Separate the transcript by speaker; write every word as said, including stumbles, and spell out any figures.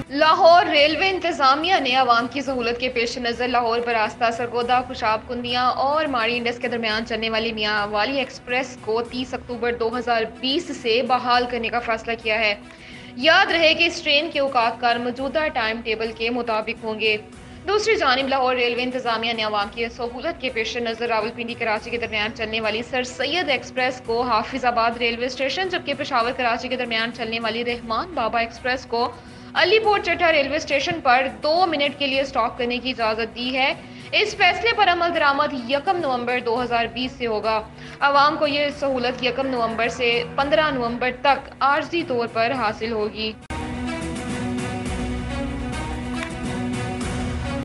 Speaker 1: Lahore railway इंतजामिया ने आवाम की सहूलत के पेश नज़र लाहौर बरास्ता सरगोदा खुशाब कुंदिया और माड़ी इंडस के दरमियान चलने वाली मियाँ वाली एक्सप्रेस को तीस अक्टूबर दो हज़ार बीस से बहाल करने का फैसला किया है। याद रहे कि इस ट्रेन के औकात कार मौजूदा टाइम टेबल के मुताबिक होंगे। दूसरी जानिब लाहौर रेलवे इंतजामिया ने आवाम की सहूलत के पेश नज़र रावलपिंडी कराची के दरमियान चलने वाली सर सैयद एक्सप्रेस को हाफिजाबाद रेलवे स्टेशन जबकि पेशावर कराची के दरमियान चलने वाली रहमान बाबा एक्सप्रेस को अलीपोर्ट चट्टा रेलवे स्टेशन पर दो मिनट के लिए स्टॉप करने की इजाज़त दी है। इस फैसले पर अमल दरामद यकम नवंबर दो हज़ार बीस से होगा। आवाम को यह सहूलत यकम नवंबर से पंद्रह नवंबर तक आर्जी तौर पर हासिल होगी।